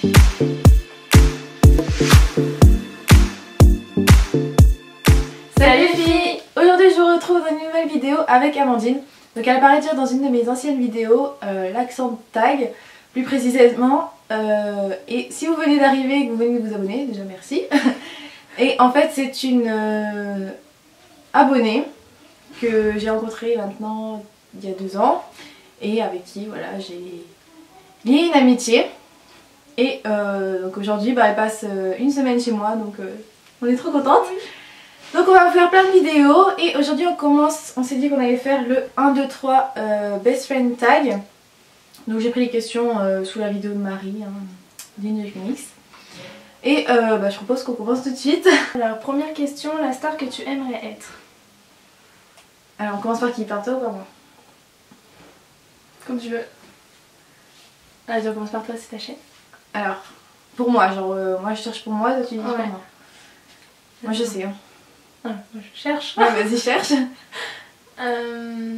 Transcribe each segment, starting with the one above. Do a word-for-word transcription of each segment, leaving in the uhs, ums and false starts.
Salut les filles! Aujourd'hui je vous retrouve dans une nouvelle vidéo avec Amandine. Donc elle apparaît déjà dans une de mes anciennes vidéos, euh, l'accent tag, plus précisément. Euh, et si vous venez d'arriver et que vous venez de vous abonner, déjà merci. Et en fait c'est une euh, abonnée que j'ai rencontrée maintenant il y a deux ans. Et avec qui voilà j'ai lié une amitié. Et euh, donc aujourd'hui bah, elle passe euh, une semaine chez moi, donc euh, on est trop contente. Donc on va faire plein de vidéos et aujourd'hui on commence, on s'est dit qu'on allait faire le un, deux, trois euh, best friend tag. Donc j'ai pris les questions euh, sous la vidéo de Marie, hein, d'Inge Phoenix. Et euh, bah, je propose qu'on commence tout de suite. Alors première question, la star que tu aimerais être? Alors on commence par qui? Par toi ou par moi? Comme tu veux. Allez, on commence par toi, c'est ta chaîne. Alors, pour moi, genre euh, moi je cherche pour moi, toi tu dis Ouais. pour moi. Moi je sais. Hein. Ah, moi je cherche. Ouais, vas-y cherche. Euh...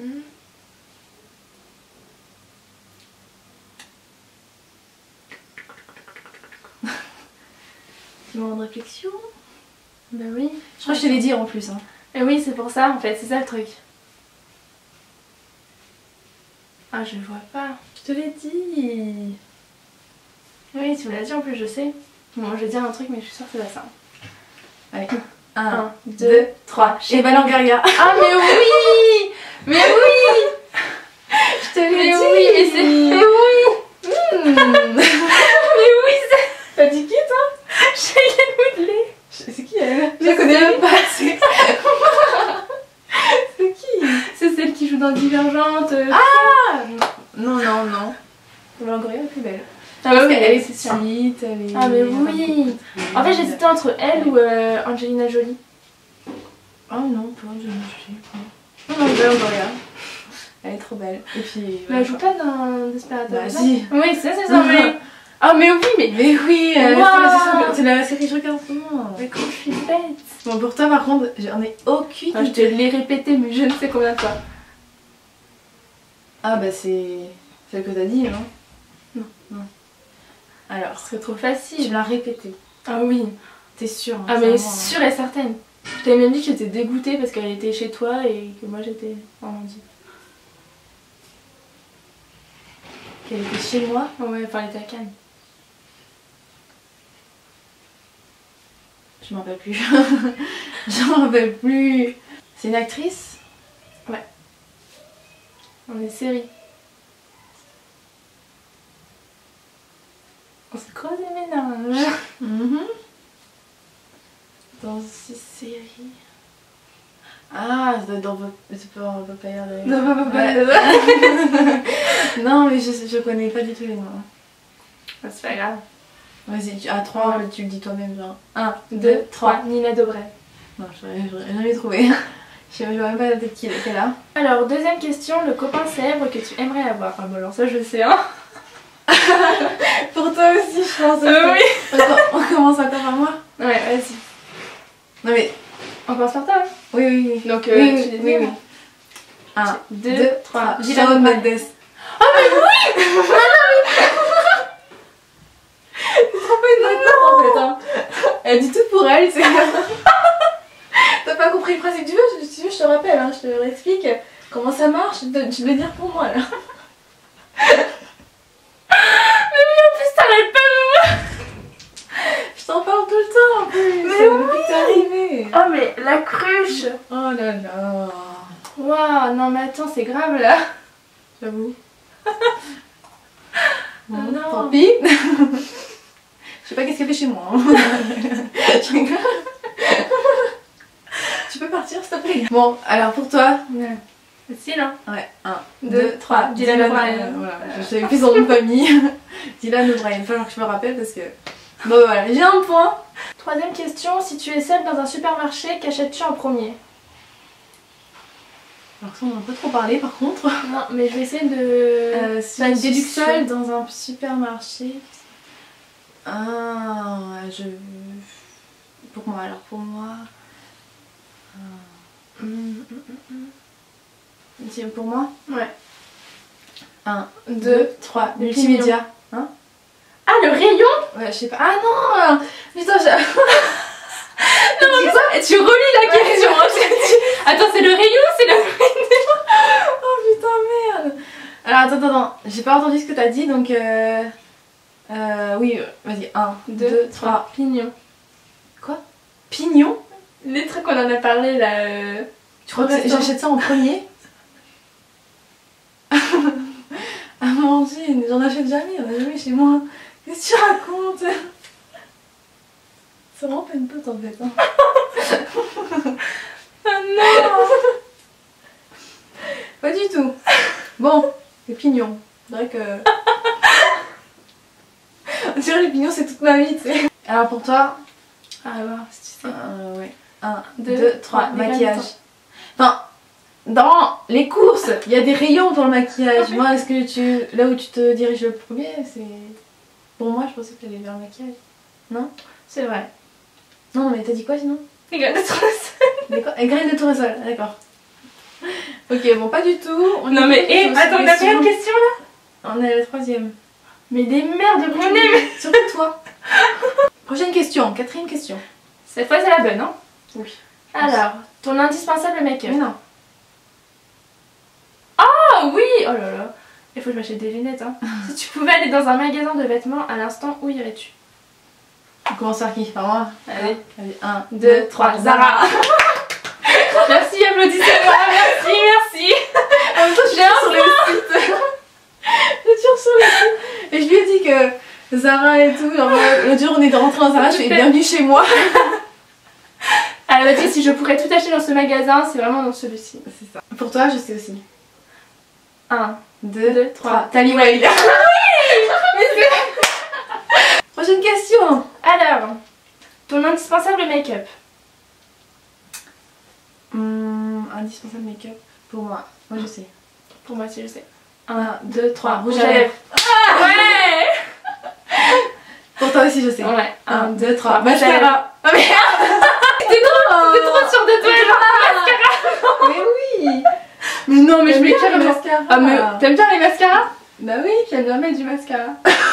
Petit moment de réflexion. Bah oui. Je crois que je te l'ai dit en plus. Hein. Et oui, c'est pour ça en fait, c'est ça le truc. Ah, je vois pas. Je te l'ai dit. Oui, tu me l'as dit en plus, je sais. Bon, je vais dire un truc, mais je suis sûre que c'est pas ça. Allez. un, un, deux, trois. Et Valent Garga. Ah, mais oui! Mais oui! Je te l'ai Mais dit. oui, mais c'est. Mais oui! Mmh. Mais oui, c'est. T'as dit qui toi? Cheyenne Woodley. C'est qui elle? Je Mais la connais c'est- même pas. C'est c'est qui? C'est celle qui joue dans Divergente. euh, Ah non, non, non. Valent Garga est plus belle. Ah Parce oui, qu'elle est c'est sûr. petite, elle est... Ah mais oui. En fait j'hésitais entre elle ou euh, Angelina Jolie. Oh non, pas je ne sais pas. Non, non, Valent Garga. Elle est trop belle. Et puis... Mais elle joue pas dans Desperate Bah Housewives. si. Oui c'est ça, c'est ça, mais... Ah mais oui, mais... Mais oui, euh, Wow. c'est- c'est la série que je regarde en ce moment. Mais quand je suis bête. Bon, pour toi par contre, j'en ai aucune Ah, je te idée. l'ai répété mais je ne sais combien de fois. Ah bah c'est celle que t'as dit, non? Non. Non. Alors, Ce serait trop tu facile. l'as répété. Ah oui. T'es sûre? Hein, Ah c'est mais vraiment, hein. sûre et certaine. Je t'avais même dit que j'étais dégoûtée parce qu'elle était chez toi et que moi j'étais en Normandie. Qu'elle était chez moi? Ouais, enfin elle était à Cannes. Je m'en rappelle plus. Je m'en rappelle plus. C'est une actrice? Ouais. On est série. On s'est croisés ménage. Mhm. Dans ces séries. Ah, dans vos... C'est pas on peut pas dire de... Non, non, non, Ouais. Non, mais je, je connais pas du tout les noms. c'est pas grave. Vas-y, tu... à trois, tu le dis toi-même, genre. un, deux, trois. Nina Dobrev. Non, j'aurais j'aurais jamais trouvé. Je sais même pas la tête qui est là. Alors, deuxième question, le copain célèbre que tu aimerais avoir. Enfin bon, alors ça je sais, hein. Pour toi aussi, je pense. Euh, oui. On, on commence encore par moi. Ouais, vas-y. Non mais, On commence par toi, hein. oui, oui, oui. Donc, euh, oui, tu oui, les oui, dis, oui. hein. un, Deux, deux, trois. trois. Gilles Shawn Mendes. Mendes. Oh mais oui. C'est trop pas une acteur en fait. Hein. Elle dit tout pour elle, c'est... T'as pas compris le principe du jeu, si tu veux, je te rappelle, hein, je te réexplique comment ça marche, tu dois le dire pour moi là. Mais oui, en plus t'arrêtes pas de moi. Je t'en parle tout le temps en plus. Mais c'est oui. depuis que t'es arrivée. Oh mais la cruche. Oh là là. Waouh, non mais attends, c'est grave là. J'avoue. Bon, Non. tant pis. Je sais pas qu'est-ce qu'elle fait chez moi. Hein. Je rigole. Tu peux partir s'il te plaît. Bon, alors pour toi. Ouais. Facile, hein. Ouais, un, Deux, deux, trois. Dylan Dylan O'Brien. O'Brien. Voilà, je savais plus son nom de famille. Dylan O'Brien, il va falloir que je me rappelle parce que... Bon voilà, j'ai un point. Troisième question, si tu es seule dans un supermarché, qu'achètes-tu en premier? Alors ça on en a pas trop parlé par contre. Non, mais je vais essayer de Euh, si faire une je suis déduction. seule dans un supermarché... Ah, je... Pour moi, alors pour moi... Hum, hum, hum, hum. C'est pour moi Ouais. un, Deux, deux, trois. Multimédia. Multimédia. Hein? Ah, le rayon? Ouais, je sais pas. Ah non. Putain, j'ai... Non, mais ça, tu relis la question. Hein. Attends, c'est le rayon ou c'est le rayon? Oh putain, merde. Alors attends, attends, attends. J'ai pas entendu ce que t'as dit, donc... Euh... Euh... Oui, vas-y. un, deux, trois. Pignon. Quoi? Pignon? Les trucs qu'on en a parlé là... Euh... Tu crois que j'achète ça en premier? Amandine, j'en achète jamais, on a jamais chez moi. Qu'est-ce que tu racontes? C'est vraiment pas une pote en fait. Hein. Ah non. Pas du tout. Bon, les pignons. C'est vrai que... On dirait les pignons c'est toute ma vie, tu sais. Alors pour toi... Ah ouais, si tu sais. Euh, ouais. un, deux, deux, trois, trois, maquillage. Enfin, dans les courses, il y a des rayons pour le maquillage. Okay. Moi, est-ce que tu... Là où tu te diriges le premier, c'est... Pour moi, je pensais que tu allais vers le maquillage. Non? C'est vrai. Non, mais t'as dit quoi sinon? Les graines de tournesol. Les graines de tournesol, d'accord. Ok, bon, pas du tout. On non, mais hé, attends, on a combien de questions là? On est à la troisième. Mais des merdes de mon nez. Surtout toi. Prochaine question, quatrième question. Cette fois, c'est la bonne, hein? Oui. Alors, ton indispensable make-up. Mais non. Oh oui! Oh là là. Il faut que je m'achète des lunettes, hein. Si tu pouvais aller dans un magasin de vêtements à l'instant, où irais-tu? On commence par qui? Par moi? Allez. Allez, un, deux, trois, Zara. Merci, applaudissez-moi, merci, merci. En même temps, je suis sur le site. Je suis sur le site. Et je lui ai dit que Zara et tout, genre, le jour où on est rentré dans Zara, je fais bienvenue chez moi. Elle m'a dit si je pourrais tout acheter dans ce magasin, c'est vraiment dans celui-ci. C'est ça. Pour toi, je sais aussi. un, deux, trois. Tally Wilde. Oui. Prochaine question. Alors, ton indispensable make-up. Hum, indispensable make-up pour moi. Moi je sais. Pour moi aussi je sais. un, deux, trois. Rouge à lèvres. Ah ouais. Pour toi aussi je sais. Ouais. un, deux, trois. Mascara. Oh merde. T'es trop, t'es trop sûre de toi, genre mascara. Mais oui. Mais non, mais je mets bien le mascara. Ah mais t'aimes bien les mascaras? Bah oui, j'aime bien mettre du mascara.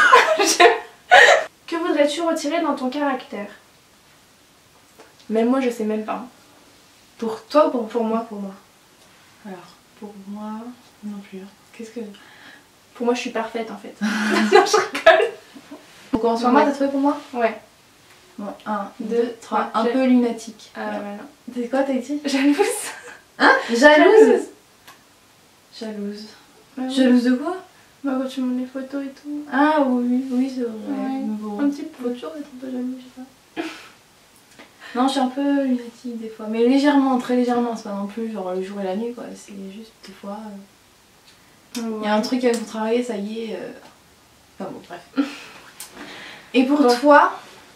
Que voudrais-tu retirer dans ton caractère? Même moi je sais même pas. Pour toi ou pour, pour moi? Pour moi. Alors, pour moi, non plus. Qu'est-ce que... Pour moi je suis parfaite en fait. Non, je rigole. On commence par moi, t'as trouvé pour moi? Ouais. Bon, un, deux, trois. Un j'ai... peu lunatique. Ah ouais, non. C'est quoi t'as dit? Jalouse. Hein? Jalouse. Jalouse. Bah, oui. Jalouse de quoi? Bah quand tu montres les photos et tout. Ah oui, oui c'est vrai. Ouais. Bon. Un petit peu. Faut toujours être un peu jalouse, je sais pas. Non, je suis un peu lunatique des fois, mais légèrement, très légèrement, c'est pas non plus genre le jour et la nuit quoi, c'est juste des fois... Il euh... ouais. y a un truc avec vous travailler, ça y est... Euh... Enfin bon, bref. Et pour toi, toi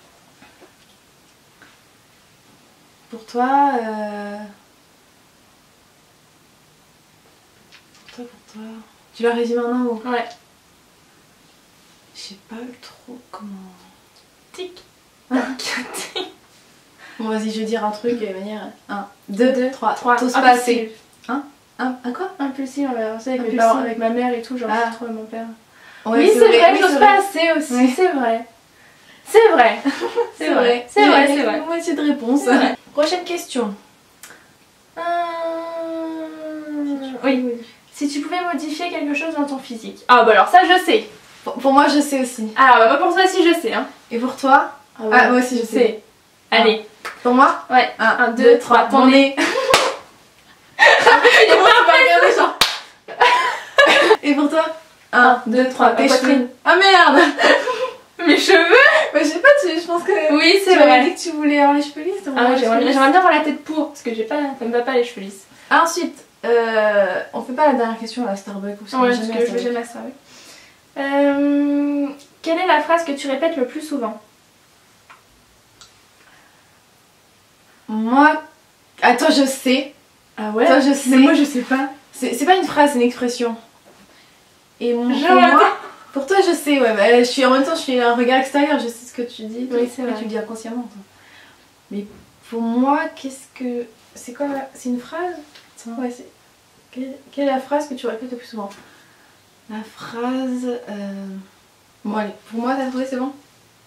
Pour toi... Euh... Pour toi, pour toi... Tu l'as résumé en un mot? Ouais. Je sais pas trop comment... Tic. Tic. Bon vas-y, je vais dire un truc de manière... un, deux, trois, trois. Tout se passe. Hein? Un, un quoi? Impulsive, on l'a lancé avec mes parents, avec ma mère et tout, genre ah. Trop mon père. Ouais, oui c'est vrai, vrai. J'ose pas assez aussi, oui. C'est vrai. C'est vrai. C'est vrai. C'est vrai, c'est vrai. Moitié de réponse. Prochaine question. Euh... Oui. oui. Si tu pouvais modifier quelque chose dans ton physique. Ah bah alors ça je sais. Pour, pour moi je sais aussi. Alors bah pour toi aussi je sais hein. Et pour toi? Ah, ouais. Ah moi aussi je sais. sais. Allez. Pour moi? Ouais. un, deux, trois, ton nez. Il est pas regarder genre. Et pour toi? un, deux, trois, tes cheveux. Ah merde. Mes cheveux? Bah je sais pas, tu, je pense que... Oui c'est vrai. Tu m'avais dit que tu voulais avoir les cheveux lisses. Ah moi j'aimerais bien avoir la tête pour, parce que j'ai pas, ça me va pas les cheveux lisses. Ensuite, euh, on fait pas la dernière question à Starbucks ou ça. Ouais, parce que je vais jamais à Starbucks. Euh, quelle est la phrase que tu répètes le plus souvent? Moi... Attends, je sais. Ah ouais? Toi, je sais. Mais moi, je sais pas. C'est pas une phrase, c'est une expression. Et mon, pour moi... Pour toi, je sais, ouais. Bah, je suis, en même temps, je suis un regard extérieur, je sais ce que tu dis. Oui, c'est vrai. Tu le dis inconsciemment, toi. Mais pour moi, qu'est-ce que... C'est quoi la... C'est une phrase? Ouais, c'est... Quelle... Quelle est la phrase que tu répètes le plus souvent? La phrase... Euh... Bon allez, pour moi t'as trouvé, c'est bon?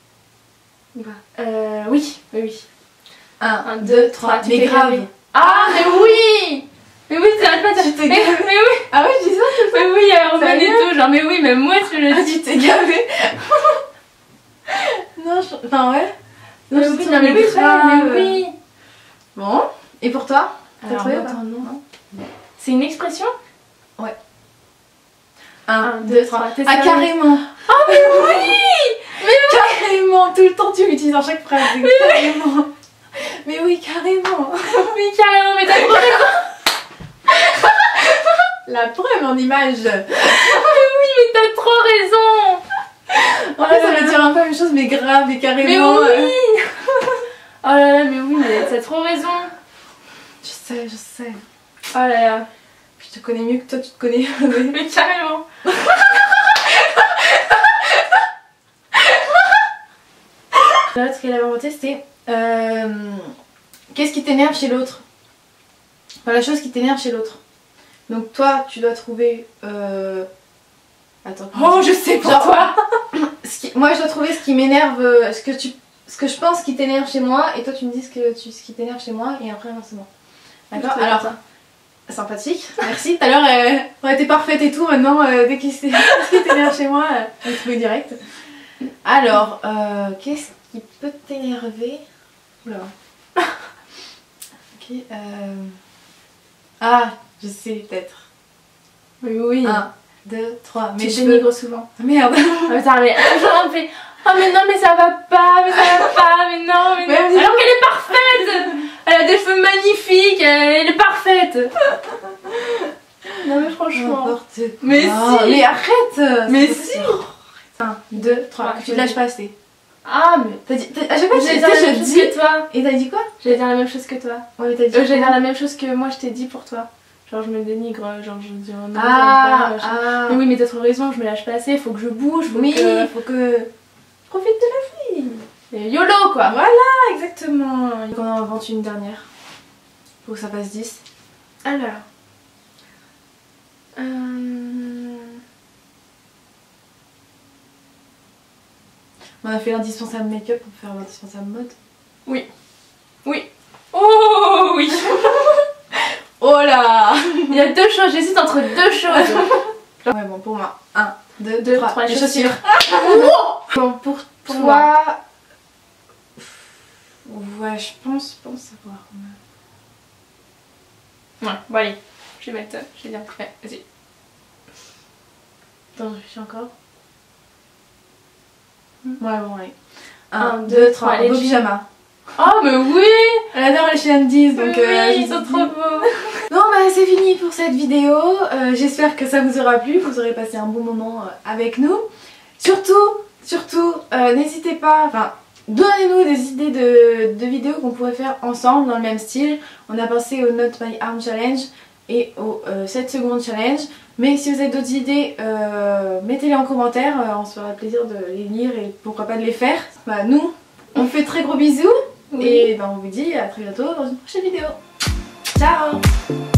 Euh, oui, oui, oui. un, deux, trois, mais grave. Ah, mais oui. Mais oui, ça arrête pas de dire. Mais, mais oui. Ah ouais, je dis ça tout le temps. Mais oui, alors Roman et tout, genre mais oui, même moi tu le dis. Ah, tu t'es gavé. Non, je... Enfin ouais. Non, mais oui, non, mais oui, mais oui. Bon, et pour toi? T'as trouvé? Attends, non. non. C'est une expression? Ouais. un, deux, trois. Ah, carrément. Oh, mais oui. Mais oui. Carrément, tout le temps tu l'utilises dans chaque phrase. Mais carrément. Oui. Mais oui, carrément. Mais carrément, mais t'as trop raison. La preuve en image. Mais oui, mais t'as trop raison. En fait, ça veut dire un peu la même chose, mais grave et carrément. Mais oui. Oh là là, mais oui, mais t'as trop raison. Je sais, je sais. Oh là là. Je te connais mieux que toi, tu te connais. Mais carrément. L'autre qu'elle avait inventé, c'était euh, qu'est-ce qui t'énerve chez l'autre? Enfin, la chose qui t'énerve chez l'autre. Donc toi, tu dois trouver... Euh... Attends. Oh, je sais pour genre, toi. ce qui... Moi, je dois trouver ce qui m'énerve, ce que tu... ce que je pense qui t'énerve chez moi, et toi, tu me dis ce, que tu... ce qui t'énerve chez moi, et après, inversement. D'accord? Alors, ça. Sympathique, merci. Tout à l'heure, euh, on était parfaite et tout, maintenant, euh, dès qu'il ce qui t'énerve chez moi, euh, on trouve direct. Alors, euh, qu'est-ce qui peut t'énerver? Oula. Ok, euh... Ah, je sais peut-être. Oui, oui. un, deux, trois. Mais je dénigre souvent. Merde. Ah, putain, mais toujours un fait. Oh, mais non, mais ça va pas, mais ça va pas, mais non, mais non. Alors qu'elle est parfaite. Elle a des cheveux magnifiques, elle est parfaite. Non, mais franchement. Mais oh, si. Mais arrête. Mais si. un, deux, trois. Tu te lâches pas assez. Ah, mais t'as dit. À chaque fois, j'allais dire la même chose que toi. Et t'as dit quoi? J'allais dire la même chose que toi. Ouais, mais t'as dit. Euh, j'allais dire la même chose que moi, je t'ai dit pour toi. Genre, je me dénigre, genre, je dis oh non, ah, pas, ah. Mais oui, mais t'as trop raison, je me lâche pas assez, faut que je bouge. Faut oui, que... faut que. Profite de la vie. Et YOLO, quoi. Voilà, exactement. Donc, on en invente une dernière. Pour que ça passe dix. Alors. Euh... On a fait l'indispensable make-up pour faire l'indispensable mode. Oui. Oui. Oh oui. Oh là. Il y a deux choses, j'hésite entre deux choses. Ouais, bon, pour moi. un, deux, deux trois. trois les chaussures. chaussures. Bon, pour, pour toi. Moi. Ouais, je pense, je pense savoir. Ouais, bon allez. Je vais mettre. Je vais dire prêt. Vas-y. Attends, je réfléchis encore. Ouais, bon, allez. un, deux, trois. Beau pyjama. Oh, mais oui. Elle adore les chez Andy's, donc oui, euh, ils sont trop beaux. Bon, bah c'est fini pour cette vidéo. Euh, J'espère que ça vous aura plu, vous aurez passé un bon moment euh, avec nous. Surtout, surtout, euh, n'hésitez pas, enfin, donnez-nous des idées de, de vidéos qu'on pourrait faire ensemble dans le même style. On a pensé au Not My Arm Challenge et au euh, sept secondes challenge. Mais si vous avez d'autres idées, euh, mettez-les en commentaire, euh, on se fera plaisir de les lire et pourquoi pas de les faire. Bah, nous, on vous fait très gros bisous. Oui. Et ben on vous dit à très bientôt dans une prochaine vidéo. Ciao!